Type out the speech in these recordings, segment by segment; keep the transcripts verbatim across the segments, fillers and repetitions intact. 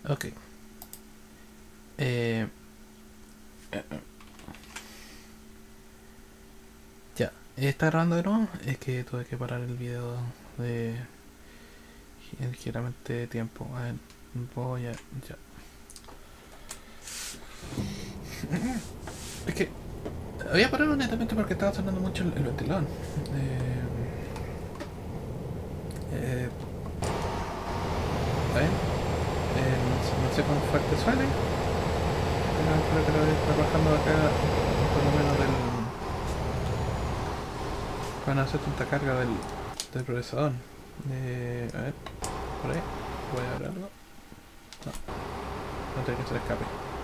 Ok. Eh, ya. ¿Está grabando de nuevo? Es que tuve que parar el video de ligeramente tiempo. A ver, voy a... ya. Es que había parado netamente porque estaba sonando mucho el, el ventilador. Eh, eh, ¿Está bien? Eh, no, sé, no sé cuán fuerte suene. Pero creo que lo voy a estar bajando acá por lo menos del... Para no hacer tanta carga del, del procesador. Eh, a ver, por ahí. Voy a ver algo. No, no tiene que ser escape.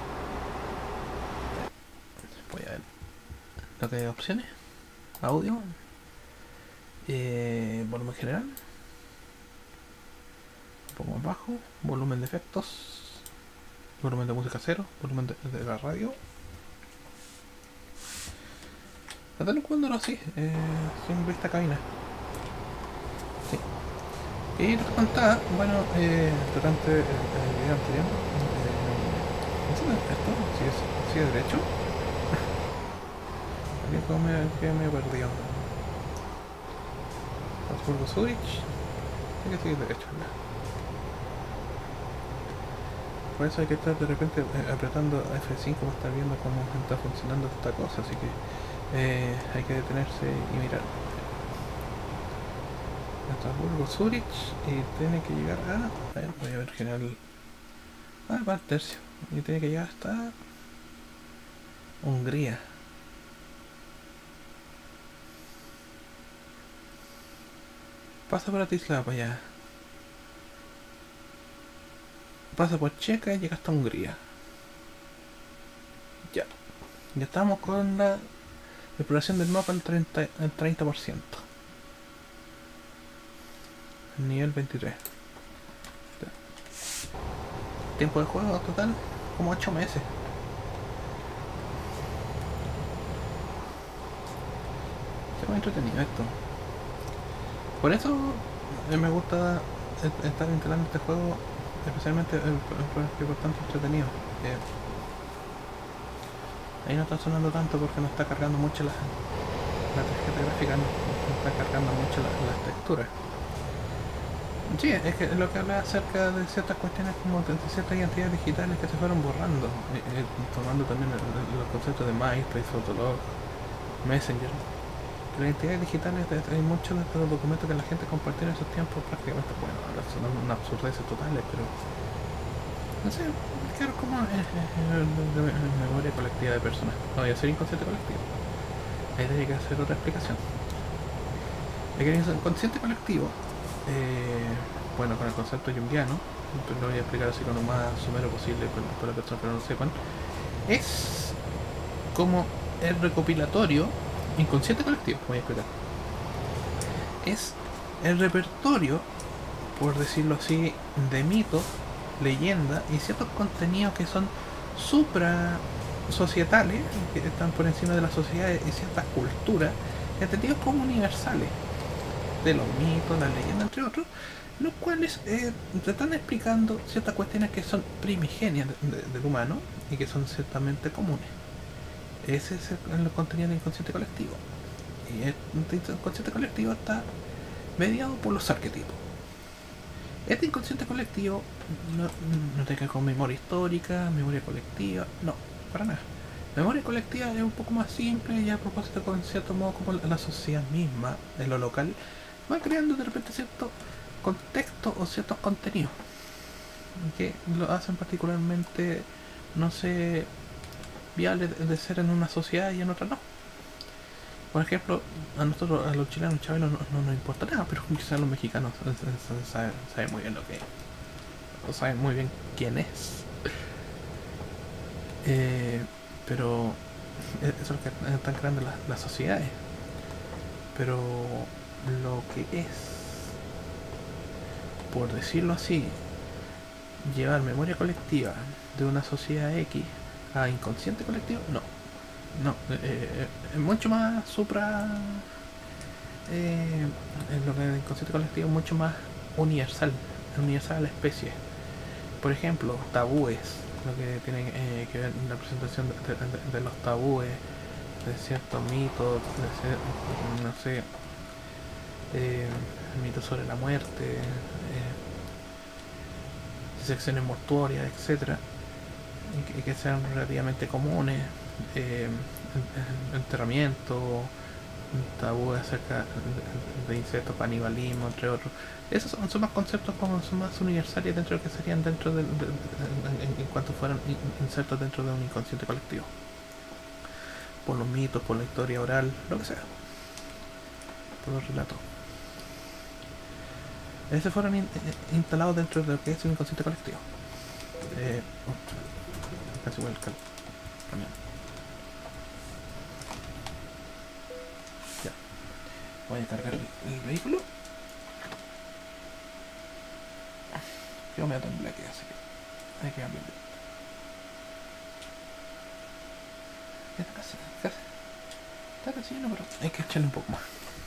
Voy a ver lo que hay opciones. Audio. Eh, volumen general. Un poco más bajo. Volumen de efectos. Volumen de música cero. Volumen de, de la radio. Hasta cuando no así. Eh, sin vista cabina. Sí. Y te contaba, bueno, eh, durante el, el video anterior. Eh, ¿Esto? ¿Sigue, sigue derecho? Aquí como me, que me he perdido. Habsburgo Zurich. Tiene que seguir derecho. ¿No? Por eso hay que estar de repente eh, apretando F cinco para estar viendo cómo está funcionando esta cosa. Así que eh, hay que detenerse y mirar. Habsburgo Zurich y tiene que llegar a... a ver, voy a ver general... Ah, va al tercio. Y tiene que llegar hasta... Hungría. Pasa por Bratislava para allá. Pasa por Checa y llega hasta Hungría. Ya. Ya estamos con la exploración del mapa al treinta, al treinta por ciento. Nivel veintitrés. Ya. Tiempo de juego total como ocho meses. Se muy entretenido esto. Por eso eh, me gusta estar instalando este juego, especialmente porque es bastante entretenido. Eh, ahí no está sonando tanto porque no está cargando mucho la, la tarjeta gráfica, no, no está cargando mucho la, las texturas. Sí, es que lo que habla acerca de ciertas cuestiones como de ciertas identidades digitales que se fueron borrando, eh, eh, tomando también el, el, los conceptos de MySpace, Fotolog, Messenger. Las identidades digitales, hay muchos de estos documentos que la gente compartió en esos tiempos prácticamente, bueno, ahora son unas absurdeces totales, pero no sé, claro, como es, es, es memoria colectiva de personas. No voy a ser inconsciente colectivo. Ahí tiene que hacer otra explicación. El inconsciente colectivo, eh, bueno, con el concepto junguiano, lo voy a explicar así con lo más somero posible para las personas que no lo sepan, es como el recopilatorio inconsciente colectivo, voy a explicar. Es el repertorio, por decirlo así, de mitos, leyendas y ciertos contenidos que son supra societales, que están por encima de la sociedad y ciertas culturas, entendidos como universales, de los mitos, las leyendas, entre otros, los cuales eh, te están explicando ciertas cuestiones que son primigenias de, de, del humano y que son ciertamente comunes. Ese es el, el contenido del inconsciente colectivo. Y el inconsciente colectivo está mediado por los arquetipos. Este inconsciente colectivo no, no tiene que ver con memoria histórica, memoria colectiva, no, para nada. Memoria colectiva es un poco más simple y a propósito con cierto modo como la sociedad misma, en lo local, va creando de repente cierto contexto o ciertos contenidos que lo hacen particularmente, no sé, viable de ser en una sociedad y en otra no. Por ejemplo, a nosotros, a los chilenos, Chabelo, no, no nos importa nada, pero quizás a los mexicanos saben sabe muy bien lo que es. O saben muy bien quién es. Eh, pero eso es lo que están creando las, las sociedades. Pero lo que es, por decirlo así, llevar memoria colectiva de una sociedad X a inconsciente colectivo, no. No, eh, es mucho más supra... Eh, en lo que el inconsciente colectivo es mucho más universal, universal a la especie. por ejemplo, tabúes, lo que tiene eh, que ver la presentación de, de, de, de los tabúes, de ciertos mitos, de cier no sé, eh, mitos sobre la muerte, eh, secciones mortuorias, etcétera, y que, que sean relativamente comunes, eh, enterramiento, tabú acerca de insectos, canibalismo, entre otros. Esos son, son más conceptos como son más universales dentro de lo que serían dentro de, de, de, de en, en cuanto fueran insertos dentro de un inconsciente colectivo. Por los mitos, por la historia oral, lo que sea. Por los relatos. Esos fueron in, in, instalados dentro de lo que es un inconsciente colectivo. Eh, oh, casi igual el camión. Ya. Voy a cargar el, el vehículo. Yo me temblé aquí, así que hay que cambiarlo. Está casi, casi. Está casi lleno, pero hay que echarle un poco más.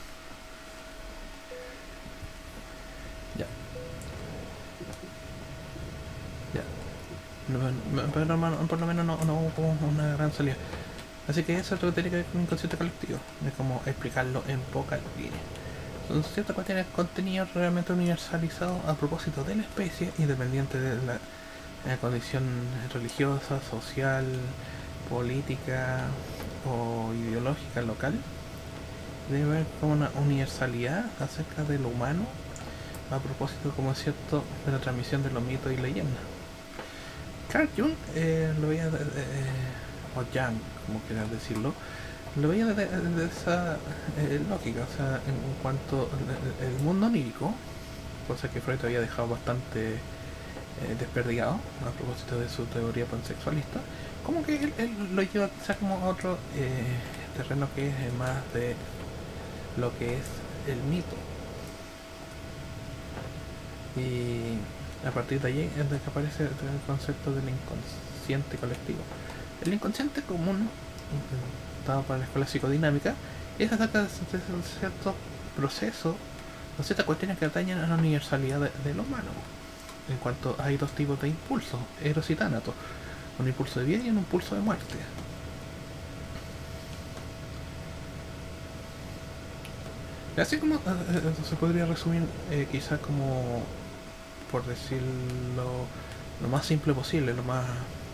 Ya. Ya. No, pero no, por lo menos no, no hubo una gran salida. Así que eso es lo que tiene que ver con un inconsciente colectivo. Es como explicarlo en pocas líneas. Son ciertas cuestiones contenidos realmente universalizados a propósito de la especie, independiente de la, de la condición religiosa, social, política o ideológica local. Debe haber como una universalidad acerca de lo humano a propósito, como es cierto, de la transmisión de los mitos y leyendas. Carl Jung eh, lo veía, de, de, o Jung, como quieras decirlo, lo veía desde de, de esa eh, lógica, o sea, en, en cuanto al el mundo onírico, cosa que Freud había dejado bastante eh, desperdigado a propósito de su teoría pansexualista, como que él, él lo lleva quizás como a otro eh, terreno que es más de lo que es el mito. Y a partir de allí es de que aparece el concepto del inconsciente colectivo. El inconsciente común, dado para la escuela psicodinámica, es acerca de ciertos procesos o ciertas cuestiones que atañen a la universalidad de, de lo humano. En cuanto hay dos tipos de impulsos, eros y tánatos, un impulso de vida y un impulso de muerte. Así como eh, se podría resumir eh, quizás como, por decirlo lo más simple posible, lo más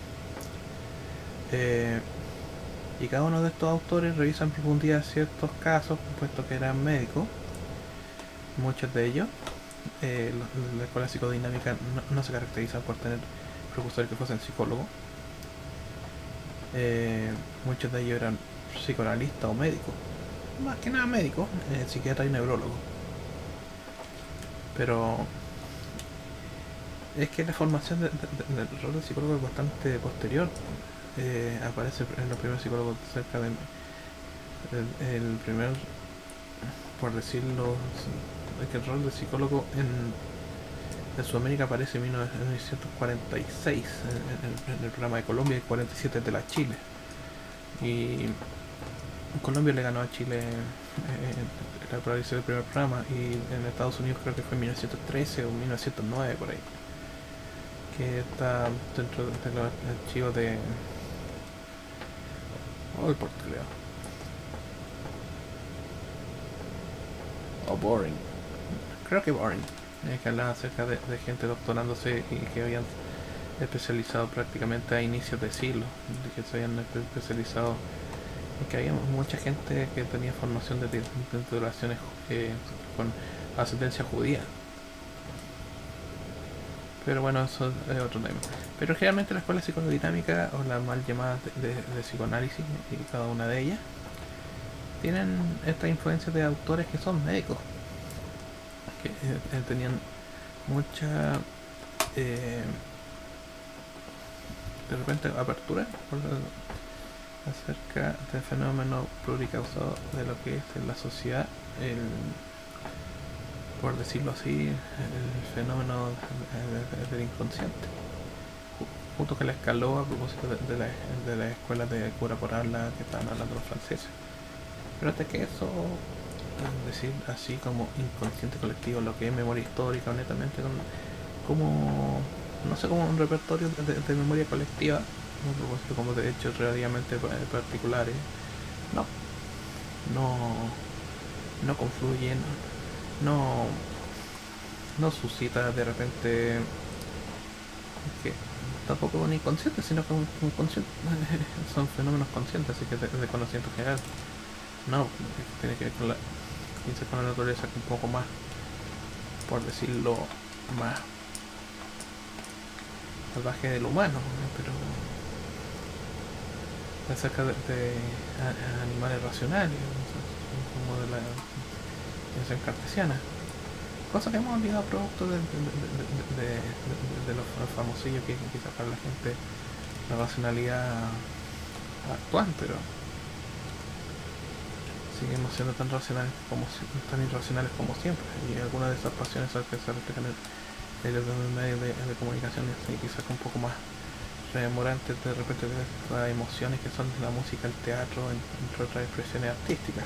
eh, y cada uno de estos autores revisa en profundidad ciertos casos, puesto que eran médicos, muchos de ellos. Eh, la escuela psicodinámica no, no se caracteriza por tener profesores que fuesen psicólogos. Eh, muchos de ellos eran psicoanalistas o médicos, más que nada médicos, eh, psiquiatra y neurólogo. Pero es que la formación de, de, de, del rol de psicólogo es bastante posterior. Eh, aparece en los primeros psicólogos cerca de el, el primer, por decirlo, es que el rol de psicólogo en, en Sudamérica aparece en mil novecientos cuarenta y seis en, en, en el programa de Colombia y cuarenta y siete de la Chile. Y Colombia le ganó a Chile eh, la aparición del primer programa, y en Estados Unidos creo que fue en mil novecientos trece o mil novecientos nueve por ahí, que está dentro de los archivos de Allport, creo, o Boring, creo que Boring, eh, que hablaba acerca de, de gente doctorándose y que habían especializado prácticamente a inicios de siglo, de que se habían especializado, que había mucha gente que tenía formación de titulaciones eh, con ascendencia judía. Pero bueno, eso es otro tema. Pero generalmente la escuela psicodinámica, o la mal llamada de, de, de psicoanálisis, y cada una de ellas, tienen esta influencia de autores que son médicos, que eh, tenían mucha eh, de repente apertura por la, acerca del fenómeno pluricausado de lo que es en la sociedad, el, por decirlo así, el fenómeno del inconsciente, junto que la escaló a propósito de, de, la, de la escuela de cura por habla que estaban hablando los franceses. Pero hasta que eso, decir así como inconsciente colectivo, lo que es memoria histórica, honestamente, como no sé, como un repertorio de, de, de memoria colectiva, un propósito como de hechos relativamente particulares. No, no, no confluyen, no, no suscita de repente que tampoco ni consciente, sino como, como consciente, son fenómenos conscientes, así que de, de conocimiento general. No, tiene que ver con la, con la naturaleza un poco más, por decirlo, más salvaje del humano, ¿no? Pero acerca de, de a, a animales racionales, como de la dimensión cartesiana. Cosa que hemos olvidado producto de, de, de, de, de, de los famosillos que quizás para la gente la racionalidad actual, pero seguimos siendo tan racionales como tan irracionales como siempre, y algunas de esas pasiones son que se reflejan en, en los medios de, de comunicación y quizás un poco más rememorantes de repente de estas emociones que son la música, el teatro, entre otras expresiones artísticas.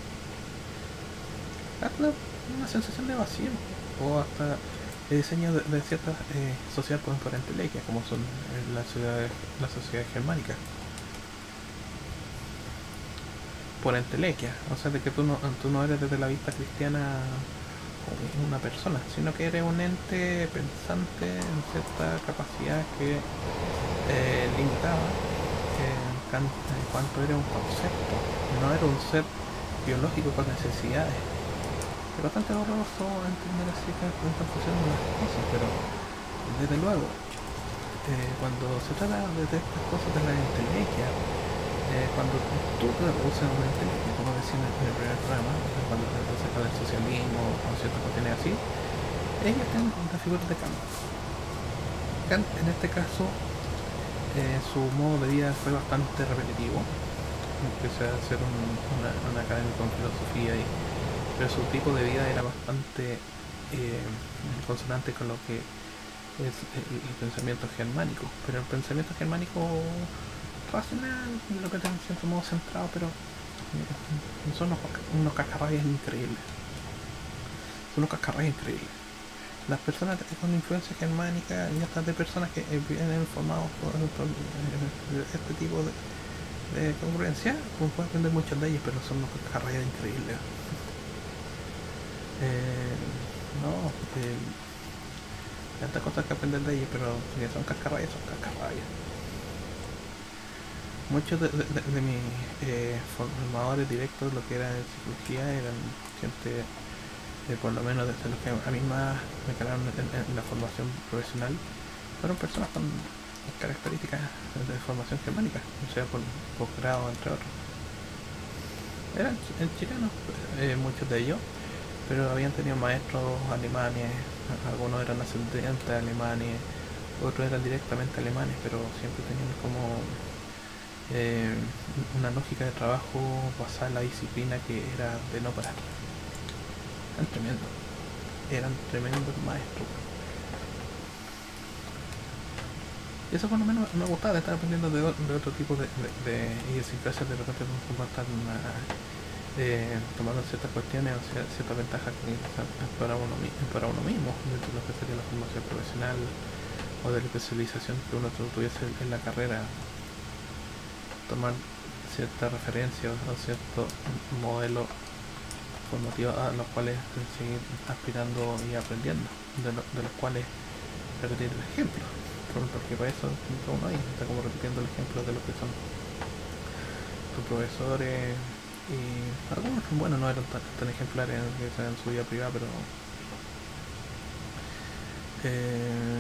Hasta una sensación de vacío, o hasta el diseño de, de ciertas eh, sociedades por entelequias, como son las ciudades, las sociedades germánicas. Por entelequia, o sea, de que tú no, tú no eres desde la vista cristiana una persona, sino que eres un ente pensante en cierta capacidad que eh, limitaba eh, en cuanto era un concepto, no era un ser biológico con necesidades. Es bastante horroroso entender así que están funcionando las cosas, pero desde luego, eh, cuando se trata de estas cosas de la entelequia, eh, cuando tú te reduces a una entelequia, como decía en el primer programa, cuando te acerca del socialismo o ciertas cuestiones así, ellas tienen una figura de Kant. Kant, en este caso, eh, su modo de vida fue bastante repetitivo. Empecé a ser un, una, un académico en filosofía y pero su tipo de vida era bastante eh, consonante con lo que es el, el pensamiento germánico, pero el pensamiento germánico racional, lo que tiene en cierto modo centrado, pero eh, son unos, unos cascarrayas increíbles, son unos cascarrayas increíbles. Las personas con influencia germánica y hasta de personas que eh, vienen formados por, por eh, este tipo de, de congruencia, pues pueden aprender muchas de ellas, pero son unos cascarrayas increíbles. Eh, no, eh, tantas cosas que aprender de ellos, pero que son cascarrayas, son cascarrayas. Muchos de, de, de, de mis eh, formadores directos, lo que era en psicología, eran gente, eh, por lo menos desde los que a mí más me calaron en, en, en la formación profesional, fueron personas con características de formación germánica, o sea, por posgrado, entre otros. Eran chilenos, eh, muchos de ellos, pero habían tenido maestros alemanes, algunos eran ascendentes alemanes, otros eran directamente alemanes, pero siempre tenían como eh, una lógica de trabajo basada en la disciplina que era de no parar. Eran tremendos, eran tremendos maestros. Y eso por lo menos me gustaba de estar aprendiendo de, de otro tipo de, de, de idiosincrasias, de repente como estar Eh, tomando ciertas cuestiones o sea, ciertas ventajas que para uno, para uno mismo dentro de lo que sería la formación profesional o de la especialización que uno tuviese en la carrera, tomar cierta referencia o cierto modelo formativo a los cuales seguir aspirando y aprendiendo, de, lo, de los cuales repetir el ejemplo, porque para eso uno ahí está como repitiendo el ejemplo de lo que son tus profesores. Y algunos, bueno, no eran tan, tan ejemplares en su vida privada, pero eh,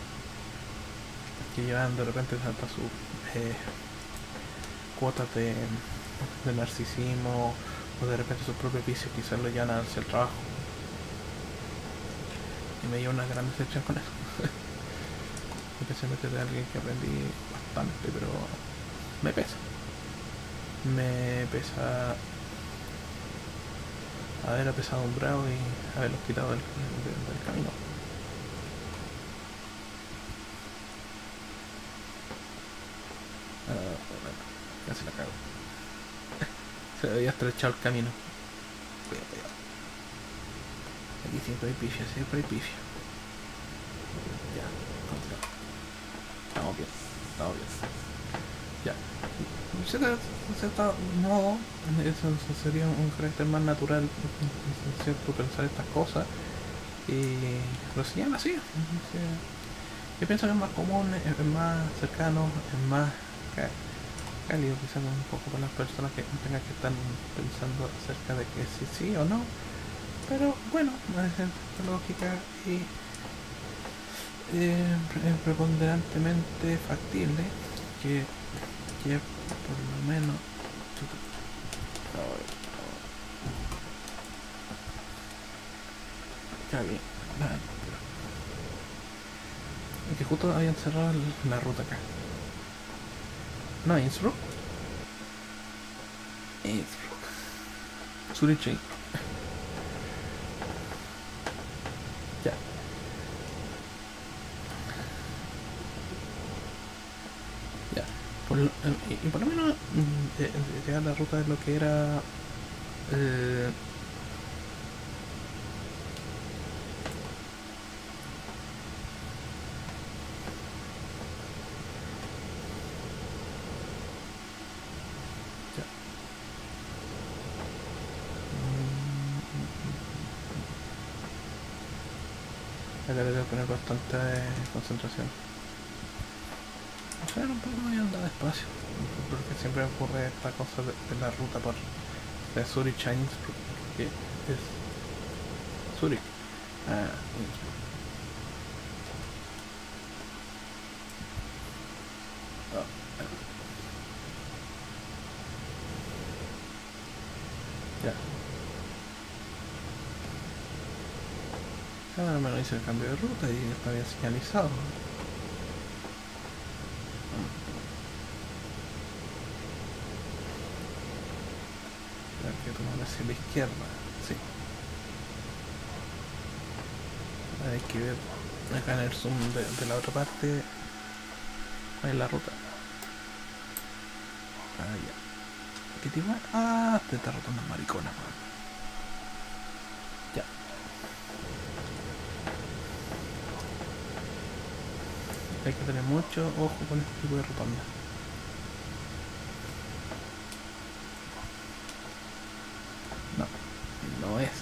que llevan de repente hasta sus eh, cuotas de, de narcisismo o de repente sus propios vicios quizás lo llevan hacia el trabajo. Y me dio una gran decepción con eso. Especialmente de alguien que aprendí bastante, pero me pesa. Me pesa haber apesadumbrado y haberlos quitado del, del, del camino. Uh, bueno, casi la cago. Se había estrechado el camino. Cuidado, cuidado. Aquí siempre hay pifia, siempre hay pifia. Ya, continuamos. estamos bien, estamos bien. Ya. Cierto, cierto modo, eso sería un carácter más natural, ¿cierto? Pensar estas cosas. Y lo señala así. Yo pienso que es más común, es más cercano, es más cálido quizás un poco para las personas que tengan que estar pensando acerca de que sí, sí o no. Pero bueno, es lógica y eh, preponderantemente factible que, que por lo menos ya bien, y que justo habían cerrado la ruta acá. No, Innsbruck. Innsbruck. Zurich. Ya. Ya. Por lo, y, y por lo menos eh, llegar la ruta de lo que era eh, ya. Acá le voy a poner bastante concentración. O sea, un poco voy a andar despacio, porque siempre ocurre esta cosa de, de la ruta por de Zurich a Innsbruck, que es Zurich. Ah, Innsbruck. Oh, ya. Ahora me lo hice el cambio de ruta y está bien señalizado. Hay que tomar hacia la izquierda, sí. Hay que ver acá en el zoom de, de la otra parte. Ahí la ruta. Ah, ya. ¿Qué tipo? Ah, te está rotando maricona, man. Ya. Hay que tener mucho ojo con este tipo de rotonda. No, no es.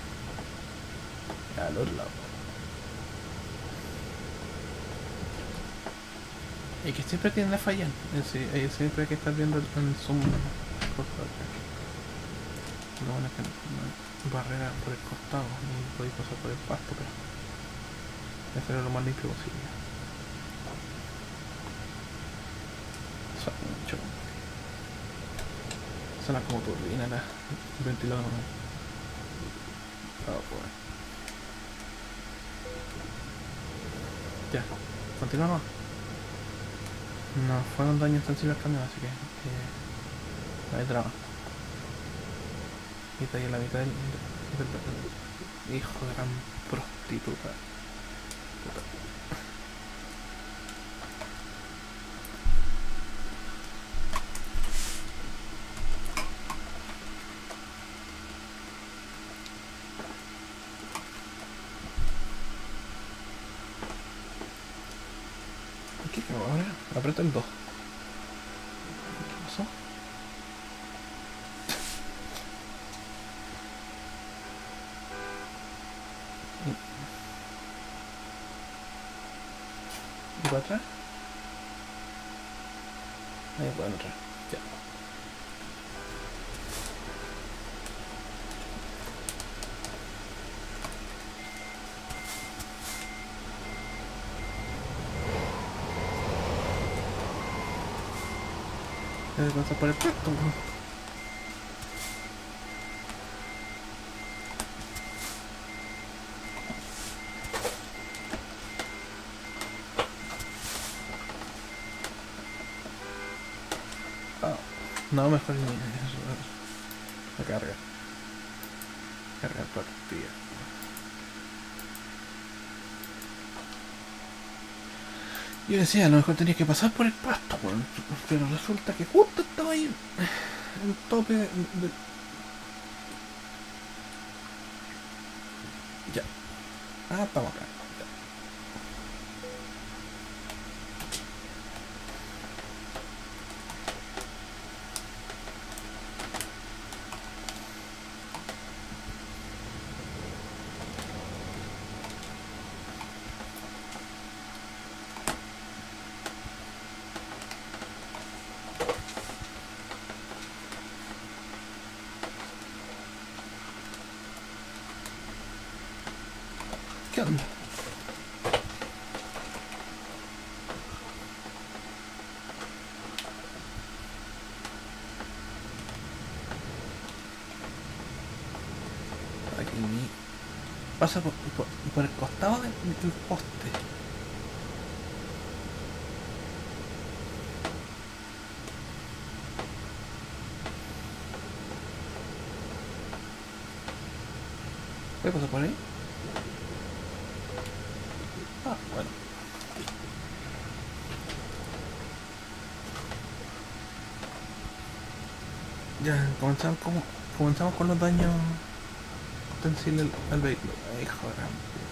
Al otro lado. Y que siempre tiende a fallar. Es decir, siempre hay que estar viendo el, el zoom. Lo bueno es que no hay barrera por el costado, ni podéis pasar por el pasto, pero voy a hacerlo lo más limpio posible. Suena mucho. Suena como turbina la ventilador. Oh, pues. Ya, continuamos. No fueron daños sensibles al camión, así que eh, no hay drama. Y está ahí en la mitad del, del, del hijo de gran prostituta. Puta. ¿Qué hago ahora? Aprieto el dos. ¿Qué pasó? ¿Y para atrás? Ahí puedo entrar. Ya. Debe pasar por el puerto. Oh. No, mejor ni eso. La carga. Carga partida. Yo decía, a lo mejor tenía que pasar por el pasto, bueno, pero resulta que justo estaba ahí el tope de... Ya. Ah, estamos acá. transmisión. Aquí mi... pasa por, por, por el costado del, del poste. ¿Puede pasar por ahí? Ah, bueno. Ya, comenzamos, como, comenzamos con los daños ostensibles al, al vehículo. Ay, hijo de la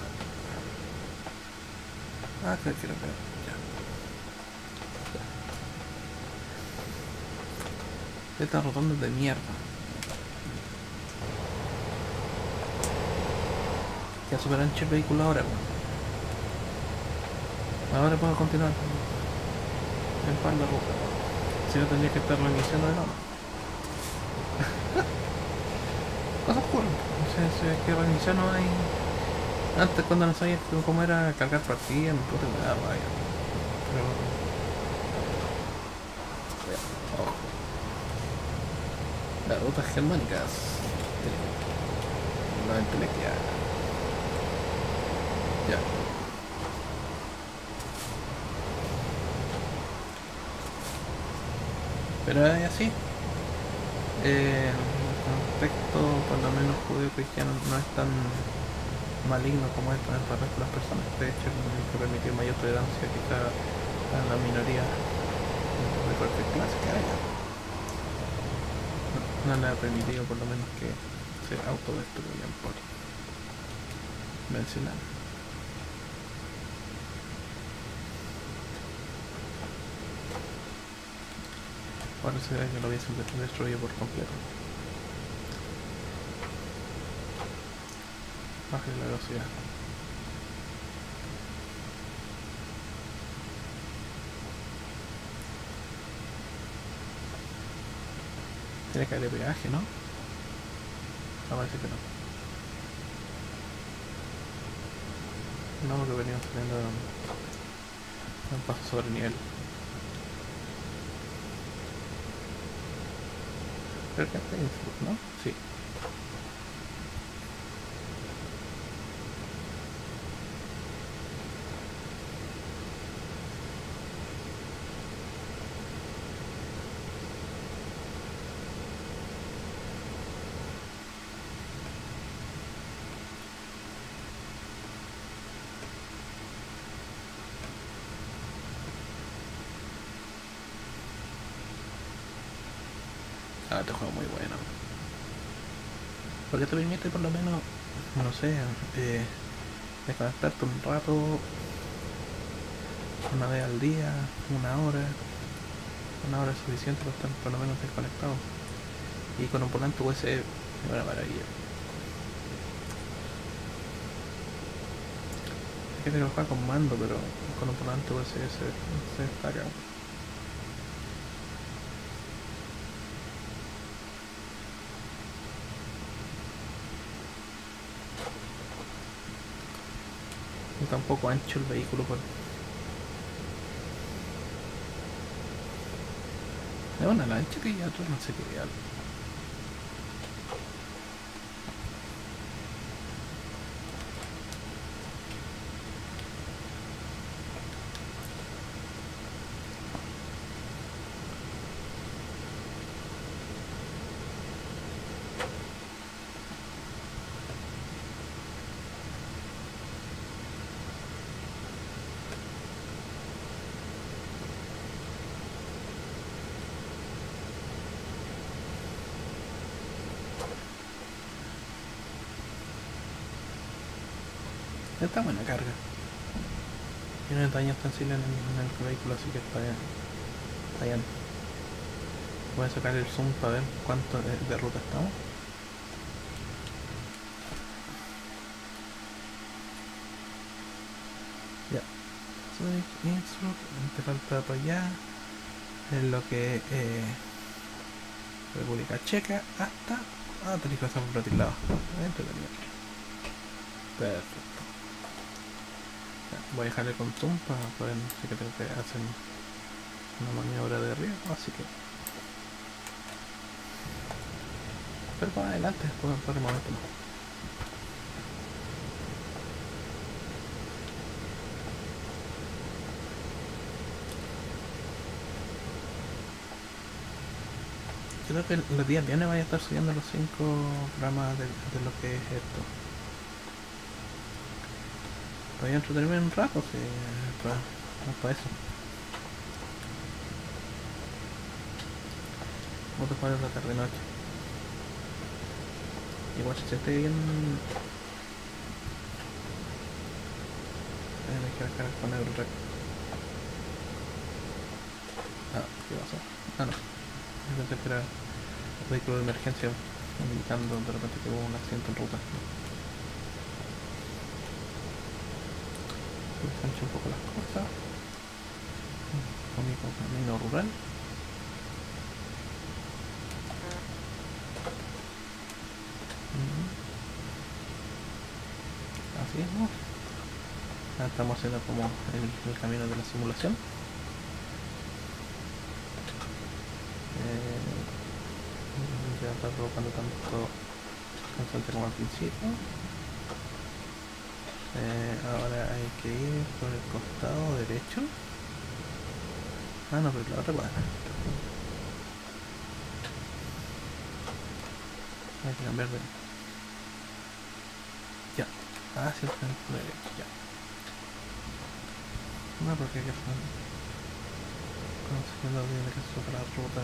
puta. Ah, creo que lo veo. Ya. Esta rotonda de mierda. Ya super ancho el vehículo ahora, weón. Ahora puedo continuar en par de ruta. Si no tendría que estar reiniciando de nuevo. Cosas ocurren. O sea, si hay que reiniciar no hay... Antes cuando no sabía cómo era cargar partidas, me puta me da rabia. Pero... ojo. Las rutas germánicas. La entelequia. Ya. Pero es así. Eh, el contexto, por lo menos judío-cristiano, no es tan maligno como esto en el resto de las personas. De hecho, que permitió mayor tolerancia quizá a la minoría de cualquier clase que haya. No, no le ha permitido por lo menos que se autodestruyan por mencionar. Ahora se ve que lo hubiesen destruido por completo. Baje la velocidad. Tiene que haber peaje, ¿no? No, parece que no. No, porque veníamos saliendo de un paso sobre nivel. Creo que está Innsbruck, ¿no? Sí. Ah, este juego es muy bueno. Porque te permite por lo menos, no sé, eh, desconectarte un rato, una vez al día, una hora. Una hora es suficiente para estar por lo menos desconectado. Y con un volante U S B es una maravilla. Hay gente que lo juega con mando, pero con un volante U S B se, se destaca. Está un poco ancho el vehículo por... es una lancha que ya tú no sé qué algo. Está buena carga. Tiene daño ostensible en el, en el vehículo, así que está bien. Está bien. Voy a sacar el zoom para ver cuánto de, de ruta estamos. Ya. Innsbruck, te falta para allá. En lo que eh, República Checa hasta... ah, tenés que pasar por otro lado. Entretenido. Perfecto. Voy a dejarle con zoom para poder, no sé que tengo que hacer una maniobra de riesgo, así que... Pero para adelante, por, por el momento no. Creo que los días viernes vaya a estar subiendo los cinco programas de, de lo que es esto. Voy a entretenerme un rato, sí, para, para eso. Vamos a jugar en la tarde noche. Igual se siente bien. Me quiero cargar con Eurotrack. Ah, ¿qué pasó? Ah, no. Yo pensé que era el vehículo de emergencia indicando de repente que hubo un accidente en ruta. Ensancho un poco las cosas. Con mi camino rural. Así es, ¿no? Ah, estamos haciendo como el, el camino de la simulación. Eh, ya está provocando tanto constante como al principio. Eh, ahora hay que ir por el costado derecho. Ah, no, pero la otra cuadra. Hay que cambiar de... Ya. Ah, sí, está en el derecho, ya. No, porque hay que estar consiguiendo bien el acceso para la ruta.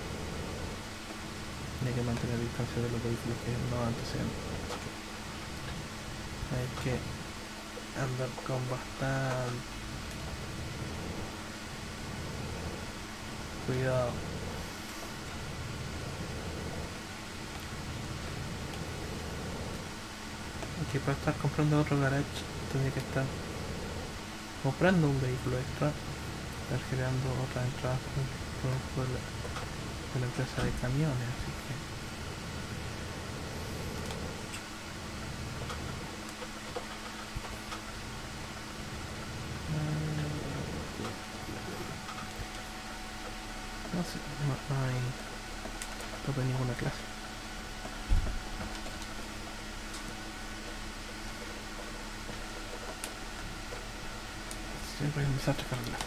Tiene que mantener distancia de los vehículos que no anteceden. Hay que andar con bastante cuidado. Aquí para estar comprando otro garage tendría que estar comprando un vehículo extra, estar creando otras entradas por, por, por, la, por la empresa de camiones, así que no sé, no, no hay no hay ninguna clase. Siempre hay un desastre cargar.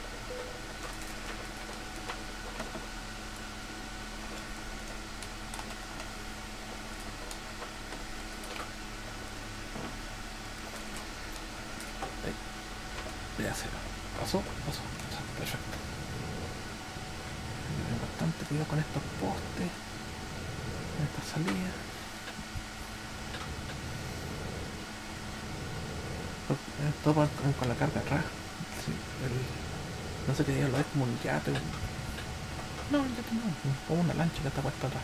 Ya se pasó, pasó, pasó, perfecto. Tengo bastante cuidado con estos postes, en esta salida. Todo con, con la carga atrás. Sí, el, no sé qué diga, lo es como un yate. No, un yate no, como una lancha que está puesta atrás.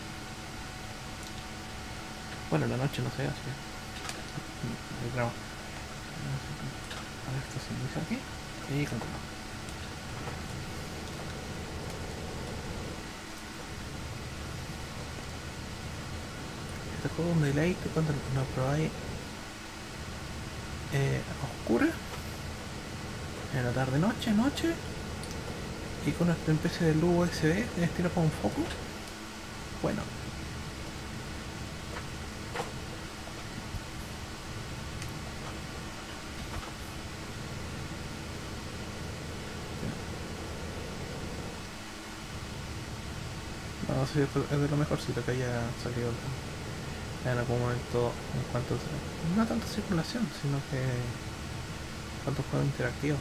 Bueno, en la noche no se hace. El grabo. A ver, esto se inicia aquí y continúa. Este juego es un deleite cuando lo probáis eh, a oscuras, en la tarde, noche, noche, y con una especie de luz U S B estilo con un foco. Bueno. No sé, es de lo mejorcito que haya salido en algún momento en cuanto a, no tanto circulación, sino que en cuanto a juego interactivo.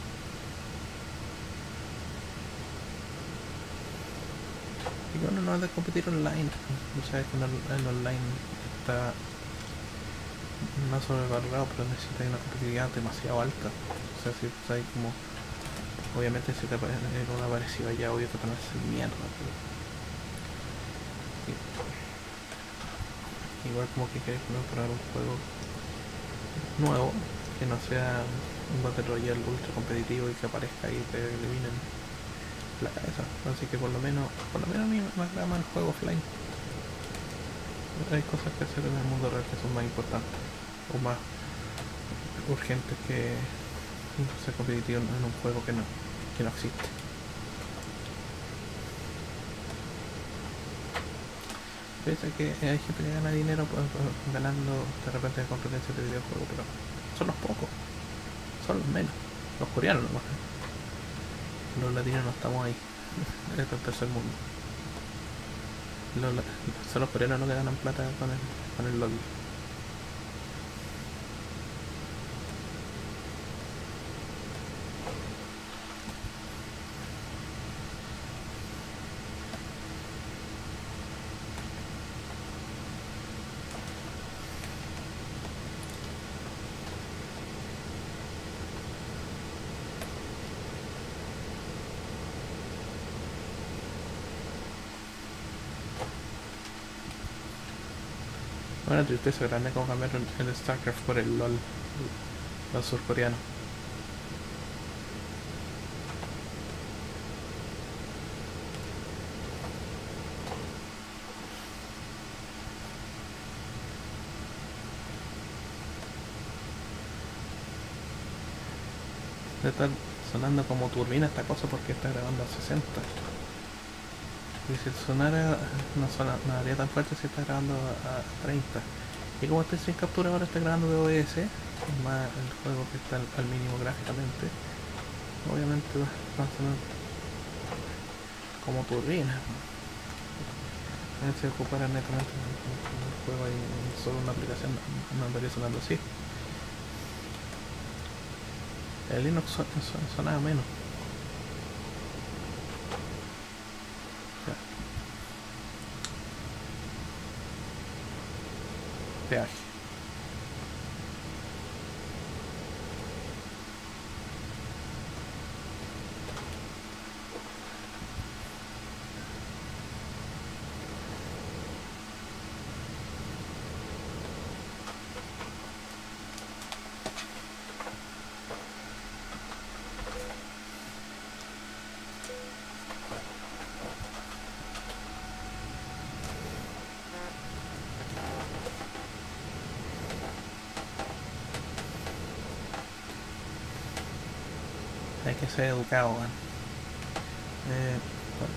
Y bueno, no es de competir online, o sea, que el online está no sobrevalorado, pero necesita una competitividad demasiado alta. O sea, si hay como, obviamente si te aparece una parecida ya, obvio que te van a hacer mierda, pero igual como que querés comprar un juego nuevo que no sea un Battle Royale ultra competitivo y que aparezca y te eliminen la cabeza. Así que por lo menos por lo menos a mí me agrada más el juego offline. Hay cosas que hacer en el mundo real que son más importantes o más urgentes que ser competitivo en un juego que no, que no existe. Piensa que hay gente que gana dinero pues, pues, ganando de repente competencias de videojuegos, pero son los pocos, son los menos. Los coreanos nomás. Los latinos no estamos ahí. Este es el tercer mundo. Los, son los coreanos los que ganan plata con el, con el LOL. Una tristeza grande como cambiaron el StarCraft por el LOL, los surcoreanos. Está sonando como turbina esta cosa porque está grabando a sesenta. Y si sonara no, suena, no haría tan fuerte si está grabando a, a treinta. Y como estoy sin captura ahora, está grabando de O B S, más el juego que está al, al mínimo gráficamente, obviamente va, va a sonar como turbina. Si ocupara netamente el juego y solo una aplicación, no andaría sonando así. El Linux son, son, sonaba menos. Peaje. Hay que ser educado, man. Eh, bueno.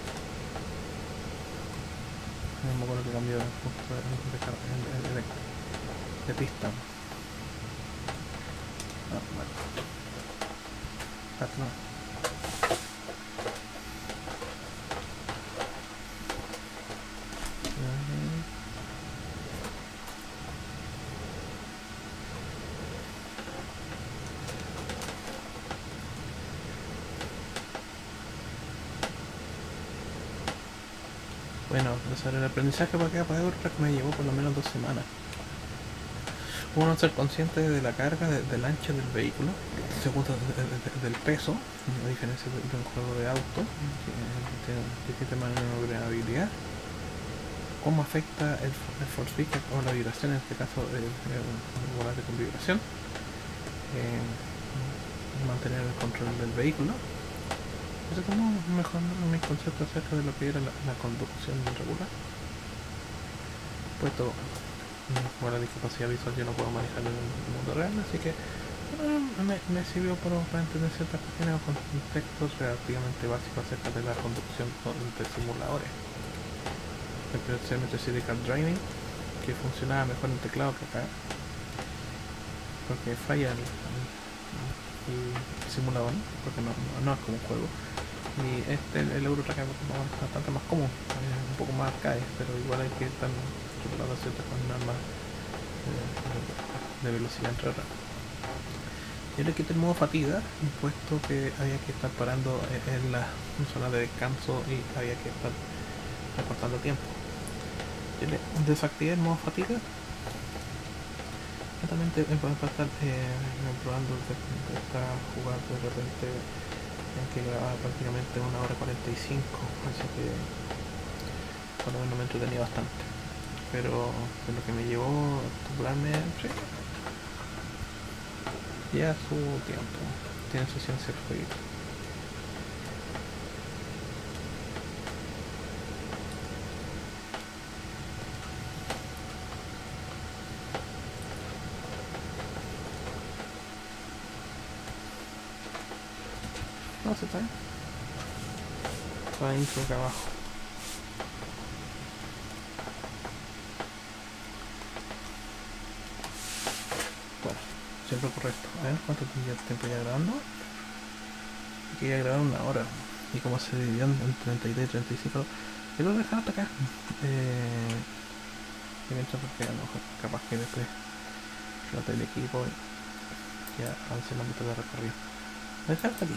No me acuerdo que cambió el punto de, de, de, de, de pista. Ah, bueno. Hasta no. Bueno, sobre el aprendizaje para acá, para Eurotrack me llevó por lo menos dos semanas. Uno, ser consciente de la carga, de, del ancho del vehículo. Segundo, de, de, de, del peso, a diferencia de, de un juego de auto, que tiene distinta maniobrabilidad. Cómo afecta el, el force feedback o la vibración, en este caso el, el, el volante con vibración. Eh, mantener el control del vehículo. Eso como mejorando mis conceptos acerca de lo que era la, la conducción regular. Puesto por la discapacidad visual yo no puedo manejar en el mundo real, así que bueno, me, me sirvió para, para entender ciertas cuestiones o contextos relativamente básicos acerca de la conducción de simuladores. Empecé a meter C D Car Driving, que funcionaba mejor en el teclado que acá, porque falla el, el, el simulador, porque no, no, no es como un juego. Y este, el, el Eurotrack es bastante más común, es un poco más arcade, pero igual hay que estar controlando ciertas normas de, de velocidad entre otras. Yo le quité el modo fatiga, puesto que había que estar parando en la zona de descanso y había que estar recortando tiempo. Yo le desactivé el modo fatiga, justamente para estar eh, probando esta jugada de repente que grababa prácticamente una hora cuarenta y cinco, así que por lo menos me entretenía bastante, pero de lo que me llevó a titularme, sí, ya su tiempo, tiene su ciencia el juego. No se está bien. La intro acá abajo. Bueno, siempre ocurre esto. A ver cuánto tiempo ya grabando. Quería grabar una hora. Y como se dividió en treinta y tres y treinta y cinco, yo lo voy a dejar hasta acá. Eh, y mientras, porque a lo mejor capaz que después flote el equipo y ya avance la mitad de recorrido. Voy a dejar hasta aquí.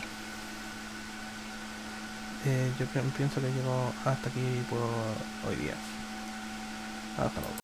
Eh, yo pienso que llegó hasta aquí por hoy día. Hasta luego.